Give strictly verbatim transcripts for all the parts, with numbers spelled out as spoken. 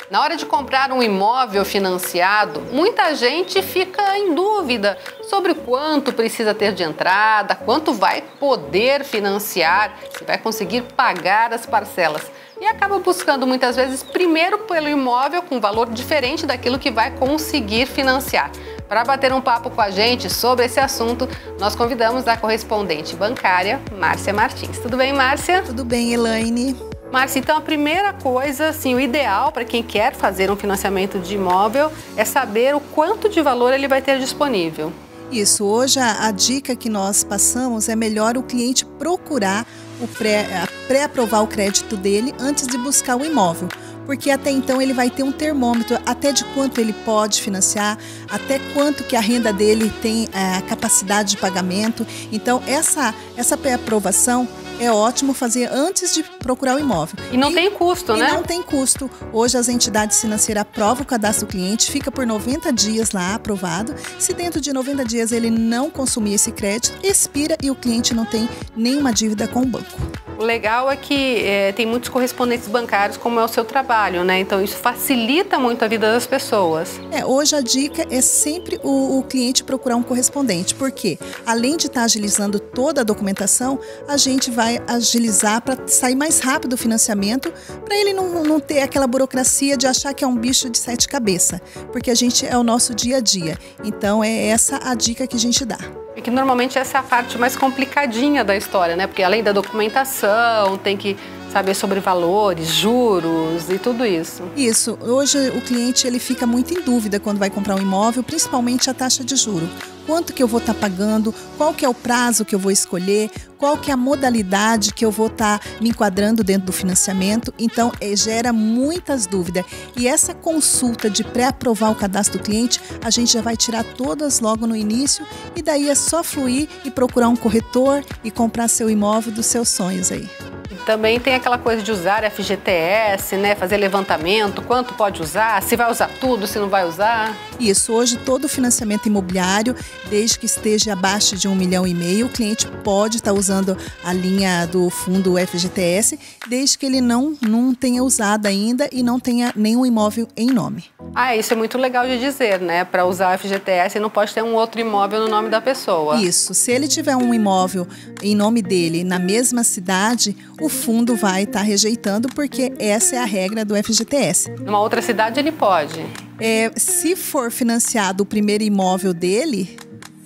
Na hora de comprar um imóvel financiado, muita gente fica em dúvida sobre quanto precisa ter de entrada, quanto vai poder financiar, se vai conseguir pagar as parcelas. E acaba buscando muitas vezes primeiro pelo imóvel com valor diferente daquilo que vai conseguir financiar. Para bater um papo com a gente sobre esse assunto, nós convidamos a correspondente bancária, Márcia Martins. Tudo bem, Márcia? Tudo bem, Elaine. Márcia, então a primeira coisa, assim, o ideal para quem quer fazer um financiamento de imóvel é saber o quanto de valor ele vai ter disponível. Isso, hoje a, a dica que nós passamos é melhor o cliente procurar o pré, pré-aprovar o crédito dele antes de buscar o imóvel. Porque até então ele vai ter um termômetro até de quanto ele pode financiar, até quanto que a renda dele tem a capacidade de pagamento. Então essa, essa pré-aprovação é ótimo fazer antes de procurar o imóvel. E não e, tem custo, e né? Não tem custo. Hoje as entidades financeiras aprovam o cadastro do cliente, fica por noventa dias lá aprovado. Se dentro de noventa dias ele não consumir esse crédito, expira e o cliente não tem nenhuma dívida com o banco. O legal é que é, tem muitos correspondentes bancários, como é o seu trabalho, né? Então isso facilita muito a vida das pessoas. É, hoje a dica é sempre o, o cliente procurar um correspondente, porque além de estar agilizando toda a documentação, a gente vai agilizar para sair mais rápido o financiamento, para ele não, não ter aquela burocracia de achar que é um bicho de sete cabeças, porque a gente é o nosso dia a dia. Então é essa a dica que a gente dá. E que normalmente essa é a parte mais complicadinha da história, né? Porque além da documentação, tem que saber sobre valores, juros e tudo isso. Isso. Hoje o cliente ele fica muito em dúvida quando vai comprar um imóvel, principalmente a taxa de juro. Quanto que eu vou estar pagando, qual que é o prazo que eu vou escolher, qual que é a modalidade que eu vou estar me enquadrando dentro do financiamento. Então, é, gera muitas dúvidas. E essa consulta de pré-aprovar o cadastro do cliente, a gente já vai tirar todas logo no início e daí é só fluir e procurar um corretor e comprar seu imóvel dos seus sonhos aí. Também tem aquela coisa de usar F G T S, né? Fazer levantamento, quanto pode usar, se vai usar tudo, se não vai usar. Isso, hoje todo financiamento imobiliário, desde que esteja abaixo de um milhão e meio, o cliente pode estar usando a linha do fundo F G T S, desde que ele não, não tenha usado ainda e não tenha nenhum imóvel em nome. Ah, isso é muito legal de dizer, né? Para usar o F G T S não pode ter um outro imóvel no nome da pessoa. Isso, se ele tiver um imóvel em nome dele na mesma cidade, o fundo vai estar rejeitando porque essa é a regra do F G T S. Numa outra cidade ele pode? É, se for financiado o primeiro imóvel dele,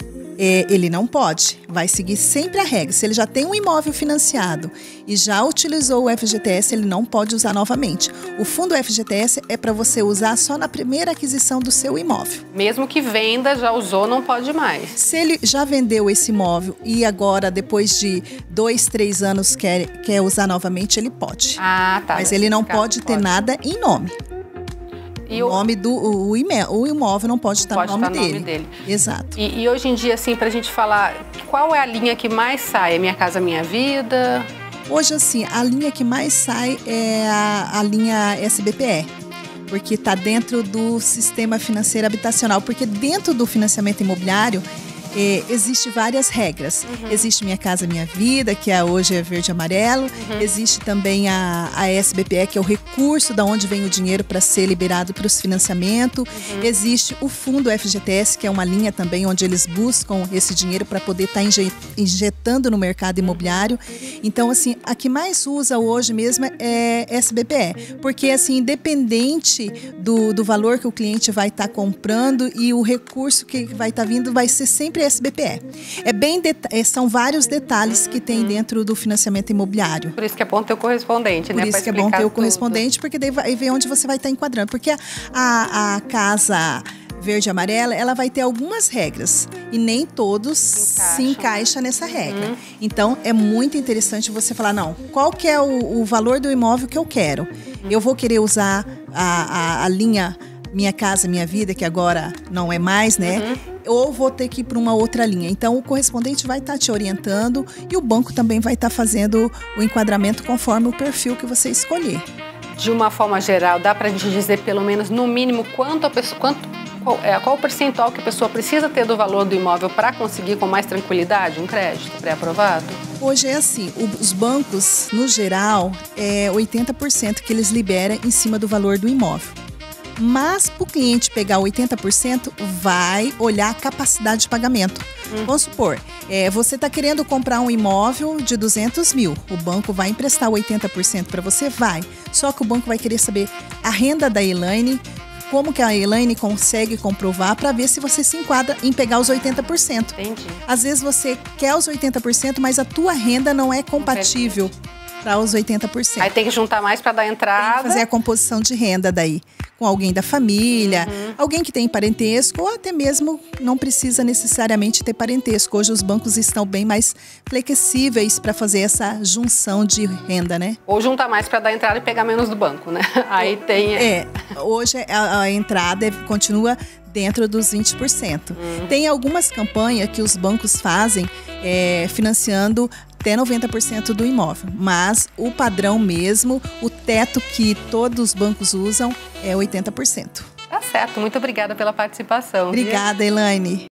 é, ele não pode. Vai seguir sempre a regra. Se ele já tem um imóvel financiado e já utilizou o F G T S, ele não pode usar novamente. O fundo F G T S é para você usar só na primeira aquisição do seu imóvel. Mesmo que venda, já usou, não pode mais. Se ele já vendeu esse imóvel e agora, depois de dois, três anos, quer, quer usar novamente, ele pode. Ah, tá. Mas ele não pode ter pode. nada em nome. E o nome do o, o, imóvel, o imóvel não pode estar pode no nome, estar no dele. nome dele. Exato. E, e hoje em dia, assim, pra gente falar, qual é a linha que mais sai? É Minha Casa Minha Vida? Hoje, assim, a linha que mais sai é a, a linha S B P E, porque está dentro do sistema financeiro habitacional, porque dentro do financiamento imobiliário É, existe várias regras. Uhum. Existe Minha Casa Minha Vida, que é, hoje é verde e amarelo. Uhum. Existe também a, a S B P E, que é o recurso da onde vem o dinheiro para ser liberado para os financiamentos. Uhum. Existe o fundo F G T S, que é uma linha também onde eles buscam esse dinheiro para poder estar tá injetando no mercado imobiliário. Então, assim, a que mais usa hoje mesmo é S B P E, porque, assim, independente do, do valor que o cliente vai estar tá comprando e o recurso que vai estar tá vindo, vai ser sempre S B P E. É bem são vários detalhes que tem dentro do financiamento imobiliário. Por isso que é bom ter o correspondente, Por né? Por isso que é bom ter o correspondente, porque daí vai ver onde você vai estar enquadrando. Porque a, a, a casa verde e amarela, ela vai ter algumas regras e nem todos Encaixa. se encaixam nessa regra. Uhum. Então, é muito interessante você falar, não, qual que é o, o valor do imóvel que eu quero? Uhum. Eu vou querer usar a, a, a linha Minha Casa Minha Vida, que agora não é mais, né? Uhum. Ou vou ter que ir para uma outra linha. Então, o correspondente vai estar te orientando e o banco também vai estar fazendo o enquadramento conforme o perfil que você escolher. De uma forma geral, dá para a gente dizer pelo menos, no mínimo, quanto a pessoa, quanto, qual, é, qual o percentual que a pessoa precisa ter do valor do imóvel para conseguir com mais tranquilidade um crédito pré-aprovado? Hoje é assim, os bancos, no geral, é oitenta por cento que eles liberam em cima do valor do imóvel. Mas para o cliente pegar oitenta por cento, vai olhar a capacidade de pagamento. Hum. Vamos supor, é, você está querendo comprar um imóvel de duzentos mil. O banco vai emprestar oitenta por cento para você? Vai. Só que o banco vai querer saber a renda da Elaine, como que a Elaine consegue comprovar para ver se você se enquadra em pegar os oitenta por cento. Entendi. Às vezes você quer os oitenta por cento, mas a tua renda não é compatível para os oitenta por cento. Aí tem que juntar mais para dar entrada. Tem que fazer a composição de renda daí, com alguém da família, uhum. alguém que tem parentesco, ou até mesmo não precisa necessariamente ter parentesco. Hoje os bancos estão bem mais flexíveis para fazer essa junção de renda, né? Ou juntar mais para dar entrada e pegar menos do banco, né? Aí tem... É, hoje a, a entrada continua dentro dos vinte por cento. Uhum. Tem algumas campanhas que os bancos fazem é, financiando até noventa por cento do imóvel, mas o padrão mesmo, o teto que todos os bancos usam é oitenta por cento. Tá certo, muito obrigada pela participação. Obrigada, Elaine.